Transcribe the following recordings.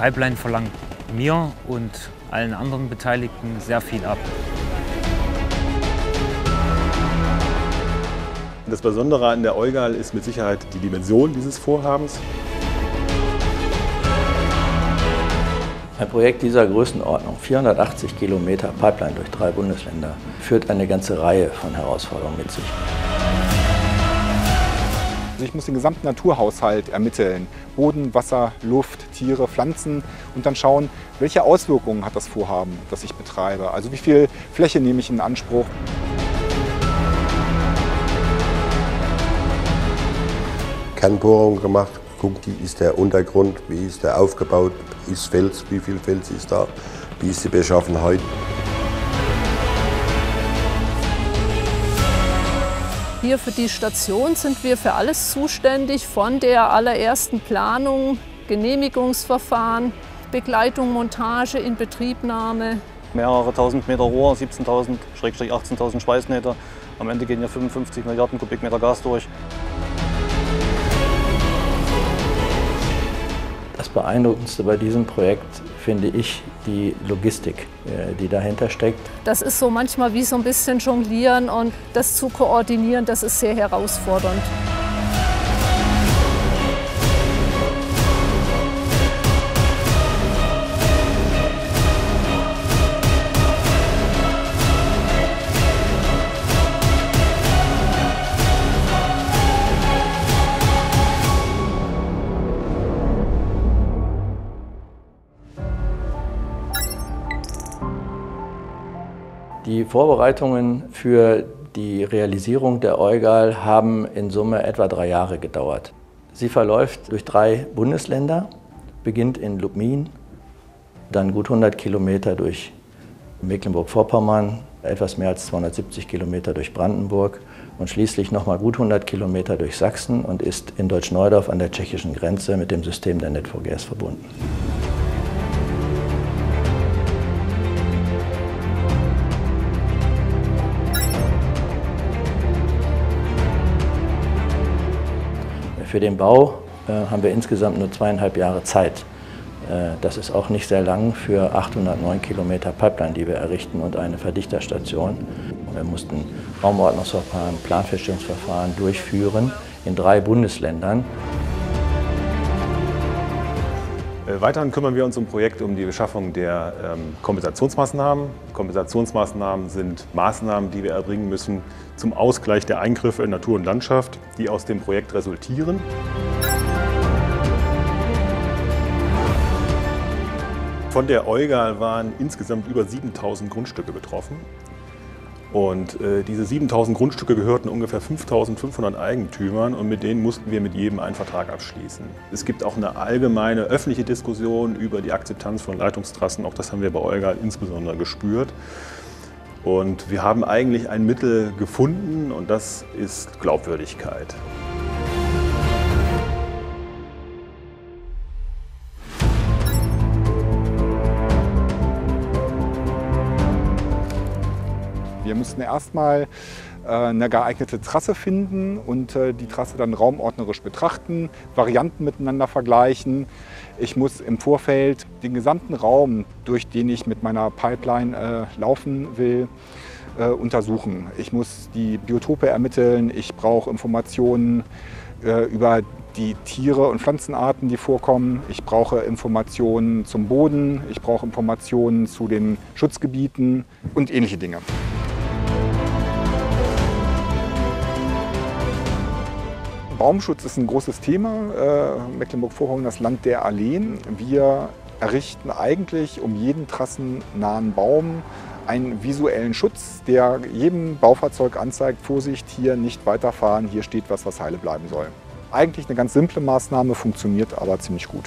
Pipeline verlangt mir und allen anderen Beteiligten sehr viel ab. Das Besondere an der EUGAL ist mit Sicherheit die Dimension dieses Vorhabens. Ein Projekt dieser Größenordnung, 480 Kilometer Pipeline durch 3 Bundesländer, führt eine ganze Reihe von Herausforderungen mit sich. Ich muss den gesamten Naturhaushalt ermitteln. Boden, Wasser, Luft, Tiere, Pflanzen und dann schauen, welche Auswirkungen hat das Vorhaben, das ich betreibe. Also wie viel Fläche nehme ich in Anspruch. Kernbohrung gemacht, guckt, wie ist der Untergrund, wie ist der aufgebaut, ist Fels, wie viel Fels ist da, wie ist die Beschaffenheit. Hier für die Station sind wir für alles zuständig, von der allerersten Planung, Genehmigungsverfahren, Begleitung, Montage, Inbetriebnahme. Mehrere tausend Meter Rohr, 17.000/18.000 Schweißnähte. Am Ende gehen ja 55 Milliarden Kubikmeter Gas durch. Das Beeindruckendste bei diesem Projekt finde ich die Logistik, die dahinter steckt. Das ist so manchmal wie so ein bisschen Jonglieren und das zu koordinieren, das ist sehr herausfordernd. Die Vorbereitungen für die Realisierung der EUGAL haben in Summe etwa 3 Jahre gedauert. Sie verläuft durch 3 Bundesländer, beginnt in Lubmin, dann gut 100 Kilometer durch Mecklenburg-Vorpommern, etwas mehr als 270 Kilometer durch Brandenburg und schließlich nochmal gut 100 Kilometer durch Sachsen und ist in Deutschneudorf an der tschechischen Grenze mit dem System der Net4gas verbunden. Für den Bau haben wir insgesamt nur 2,5 Jahre Zeit. Das ist auch nicht sehr lang für 809 Kilometer Pipeline, die wir errichten und eine Verdichterstation. Wir mussten Raumordnungsverfahren, Planfeststellungsverfahren durchführen in 3 Bundesländern. Weiterhin kümmern wir uns im Projekt um die Beschaffung der Kompensationsmaßnahmen. Kompensationsmaßnahmen sind Maßnahmen, die wir erbringen müssen zum Ausgleich der Eingriffe in Natur und Landschaft, die aus dem Projekt resultieren. Von der EUGAL waren insgesamt über 7.000 Grundstücke betroffen. Und diese 7.000 Grundstücke gehörten ungefähr 5.500 Eigentümern und mit denen mussten wir mit jedem einen Vertrag abschließen. Es gibt auch eine allgemeine öffentliche Diskussion über die Akzeptanz von Leitungstrassen. Auch das haben wir bei EUGAL insbesondere gespürt. Und wir haben eigentlich ein Mittel gefunden und das ist Glaubwürdigkeit. Wir mussten erstmal eine geeignete Trasse finden und die Trasse dann raumordnerisch betrachten, Varianten miteinander vergleichen. Ich muss im Vorfeld den gesamten Raum, durch den ich mit meiner Pipeline laufen will, untersuchen. Ich muss die Biotope ermitteln, ich brauche Informationen über die Tiere und Pflanzenarten, die vorkommen. Ich brauche Informationen zum Boden, ich brauche Informationen zu den Schutzgebieten und ähnliche Dinge. Baumschutz ist ein großes Thema. Mecklenburg-Vorpommern, das Land der Alleen. Wir errichten eigentlich um jeden trassennahen Baum einen visuellen Schutz, der jedem Baufahrzeug anzeigt, Vorsicht, hier nicht weiterfahren, hier steht was, was heile bleiben soll. Eigentlich eine ganz simple Maßnahme, funktioniert aber ziemlich gut.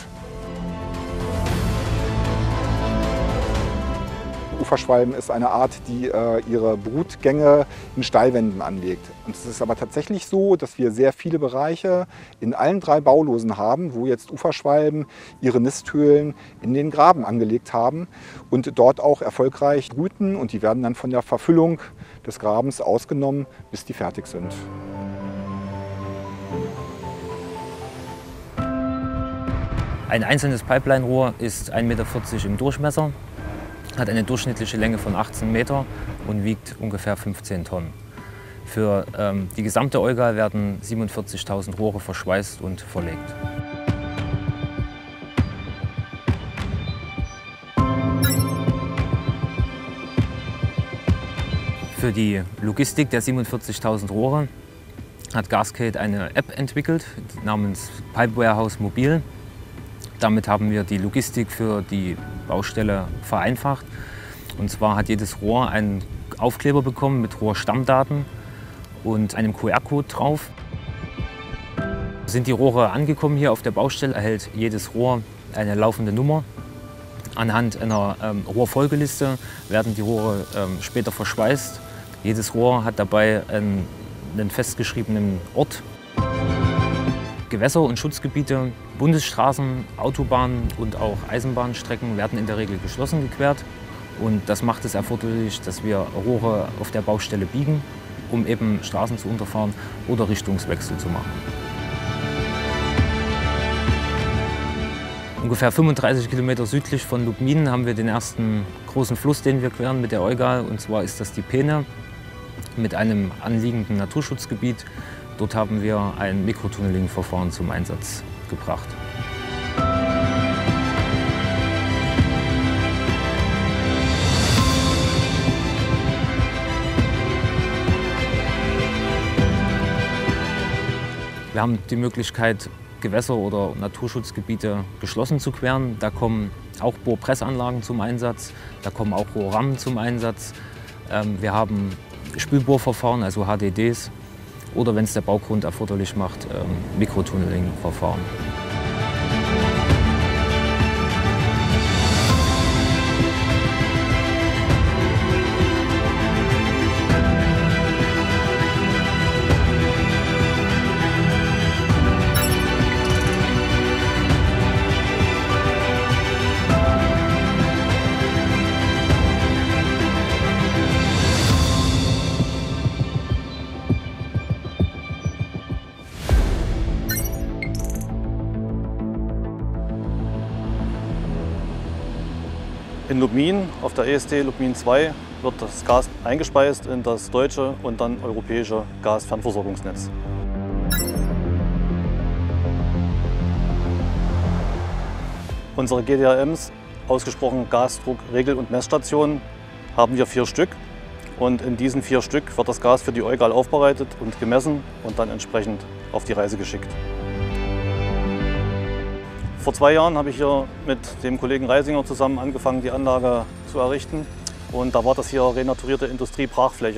Uferschwalben ist eine Art, die ihre Brutgänge in Steilwänden anlegt. Und es ist aber tatsächlich so, dass wir sehr viele Bereiche in allen 3 Baulosen haben, wo jetzt Uferschwalben ihre Nisthöhlen in den Graben angelegt haben und dort auch erfolgreich brüten. Und die werden dann von der Verfüllung des Grabens ausgenommen, bis die fertig sind. Ein einzelnes Pipeline-Rohr ist 1,40 Meter im Durchmesser, hat eine durchschnittliche Länge von 18 Meter und wiegt ungefähr 15 Tonnen. Für die gesamte Eugal werden 47.000 Rohre verschweißt und verlegt. Für die Logistik der 47.000 Rohre hat Gascade eine App entwickelt namens Pipe Warehouse Mobil. Damit haben wir die Logistik für die Baustelle vereinfacht. Und zwar hat jedes Rohr einen Aufkleber bekommen mit Rohrstammdaten und einem QR-Code drauf. Sind die Rohre angekommen hier auf der Baustelle, erhält jedes Rohr eine laufende Nummer. Anhand einer Rohrfolgeliste werden die Rohre später verschweißt. Jedes Rohr hat dabei einen festgeschriebenen Ort. Gewässer- und Schutzgebiete, Bundesstraßen, Autobahnen und auch Eisenbahnstrecken werden in der Regel geschlossen gequert. Und das macht es erforderlich, dass wir Rohre auf der Baustelle biegen, um eben Straßen zu unterfahren oder Richtungswechsel zu machen. Ungefähr 35 Kilometer südlich von Lubmin haben wir den ersten großen Fluss, den wir queren mit der Eugal. Und zwar ist das die Peene mit einem anliegenden Naturschutzgebiet. Dort haben wir ein Mikrotunneling-Verfahren zum Einsatz gebracht. Wir haben die Möglichkeit, Gewässer- oder Naturschutzgebiete geschlossen zu queren. Da kommen auch Bohrpressanlagen zum Einsatz, da kommen auch Rohrrammen zum Einsatz. Wir haben Spülbohrverfahren, also HDDs, oder wenn es der Baugrund erforderlich macht, Mikrotunneling-Verfahren. In Lubmin, auf der EST Lubmin 2, wird das Gas eingespeist in das deutsche und dann europäische Gasfernversorgungsnetz. Unsere GDRMs, ausgesprochen Gasdruck-, Regel- und Messstationen, haben wir 4 Stück. Und in diesen 4 Stück wird das Gas für die Eugal aufbereitet und gemessen und dann entsprechend auf die Reise geschickt. Vor 2 Jahren habe ich hier mit dem Kollegen Reisinger zusammen angefangen, die Anlage zu errichten. Und da war das hier renaturierte Industriebrachfläche.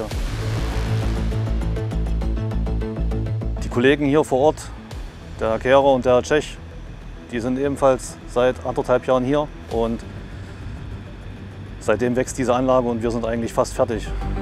Die Kollegen hier vor Ort, der Herr Kehrer und der Herr Tschech, die sind ebenfalls seit 1,5 Jahren hier. Und seitdem wächst diese Anlage und wir sind eigentlich fast fertig.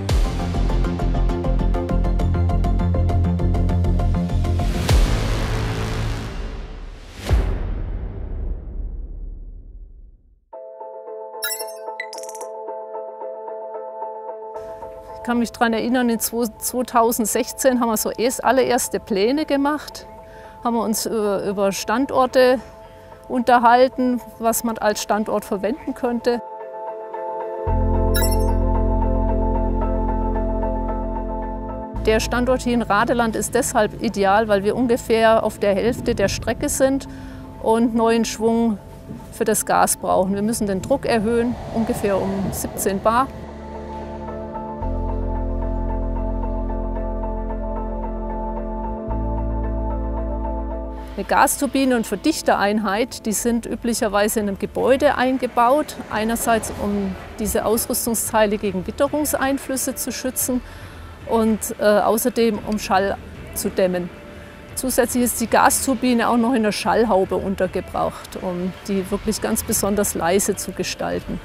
Ich kann mich daran erinnern, in 2016 haben wir so allererste Pläne gemacht, haben wir uns über Standorte unterhalten, was man als Standort verwenden könnte. Der Standort hier in Radeland ist deshalb ideal, weil wir ungefähr auf der Hälfte der Strecke sind und neuen Schwung für das Gas brauchen. Wir müssen den Druck erhöhen, ungefähr um 17 bar. Eine Gasturbine und Verdichtereinheit, die sind üblicherweise in einem Gebäude eingebaut. Einerseits, um diese Ausrüstungsteile gegen Witterungseinflüsse zu schützen und außerdem, um Schall zu dämmen. Zusätzlich ist die Gasturbine auch noch in einer Schallhaube untergebracht, um die wirklich ganz besonders leise zu gestalten.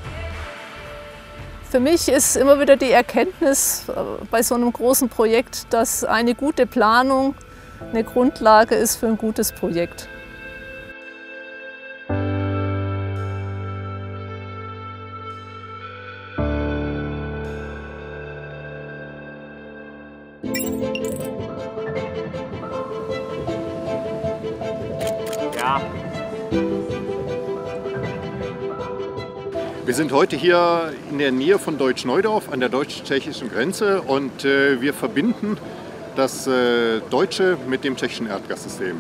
Für mich ist immer wieder die Erkenntnis bei so einem großen Projekt, dass eine gute Planung eine Grundlage ist für ein gutes Projekt. Ja. Wir sind heute hier in der Nähe von Deutsch-Neudorf an der deutsch-tschechischen Grenze und wir verbinden das deutsche mit dem tschechischen Erdgassystem.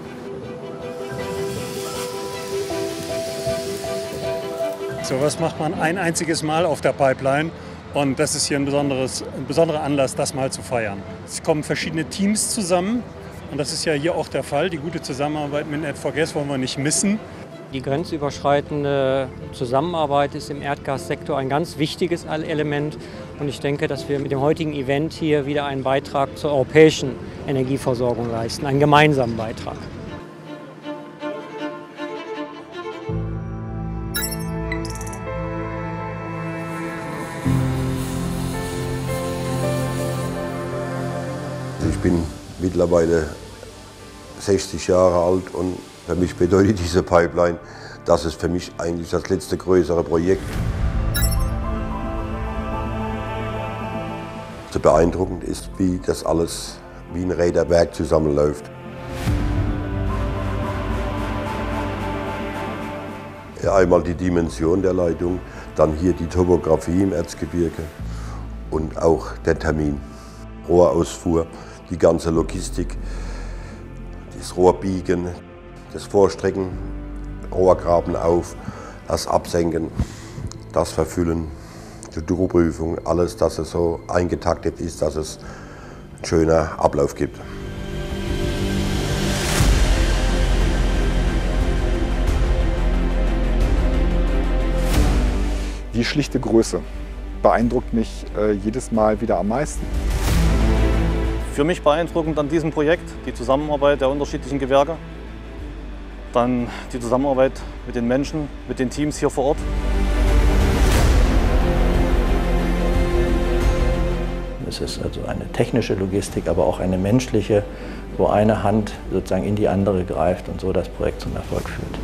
So was macht man ein einziges Mal auf der Pipeline und das ist hier ein besonderer Anlass, das mal zu feiern. Es kommen verschiedene Teams zusammen und das ist ja hier auch der Fall. Die gute Zusammenarbeit mit Net4Gas wollen wir nicht missen. Die grenzüberschreitende Zusammenarbeit ist im Erdgassektor ein ganz wichtiges Element. Und ich denke, dass wir mit dem heutigen Event hier wieder einen Beitrag zur europäischen Energieversorgung leisten, einen gemeinsamen Beitrag. Ich bin mittlerweile 60 Jahre alt und für mich bedeutet diese Pipeline, das ist für mich eigentlich das letzte größere Projekt. So beeindruckend ist, wie das alles wie ein Räderwerk zusammenläuft. Ja, einmal die Dimension der Leitung, dann hier die Topografie im Erzgebirge und auch der Termin. Rohrausfuhr, die ganze Logistik, das Rohrbiegen, das Vorstrecken, Rohrgraben auf, das Absenken, das Verfüllen, die Durchprüfung, alles, dass es so eingetaktet ist, dass es einen schönen Ablauf gibt. Die schlichte Größe beeindruckt mich jedes Mal wieder am meisten. Für mich beeindruckend an diesem Projekt die Zusammenarbeit der unterschiedlichen Gewerke, dann die Zusammenarbeit mit den Menschen, mit den Teams hier vor Ort. Es ist also eine technische Logistik, aber auch eine menschliche, wo eine Hand sozusagen in die andere greift und so das Projekt zum Erfolg führt.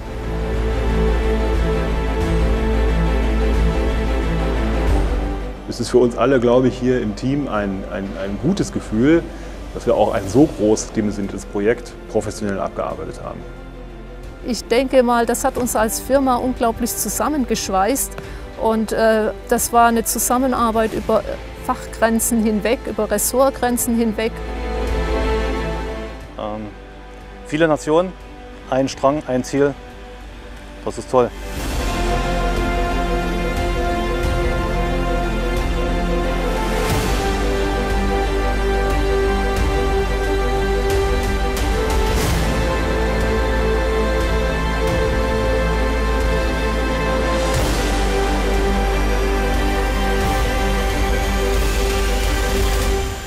Es ist für uns alle, glaube ich, hier im Team ein gutes Gefühl, dass wir auch ein so groß dimensioniertes Projekt professionell abgearbeitet haben. Ich denke mal, das hat uns als Firma unglaublich zusammengeschweißt und das war eine Zusammenarbeit über Fachgrenzen hinweg, über Ressortgrenzen hinweg. Viele Nationen, ein Strang, ein Ziel, das ist toll.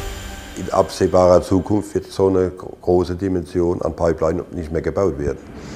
In absehbarer Zukunft wird so eine große Dimension an Pipeline nicht mehr gebaut werden.